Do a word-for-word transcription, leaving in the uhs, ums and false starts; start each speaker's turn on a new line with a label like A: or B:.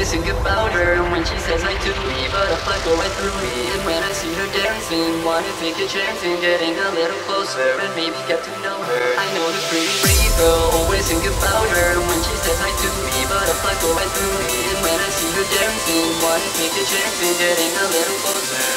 A: always think about her when she says I do me, butterfly go right through me. And when I see her dancing, wanna take a chance in getting a little closer and maybe get to know her. I know the pretty Rave girl, always think about her when she says I do me, butterfly go right through me. And when I see her dancing, wanna take a chance in getting a little closer.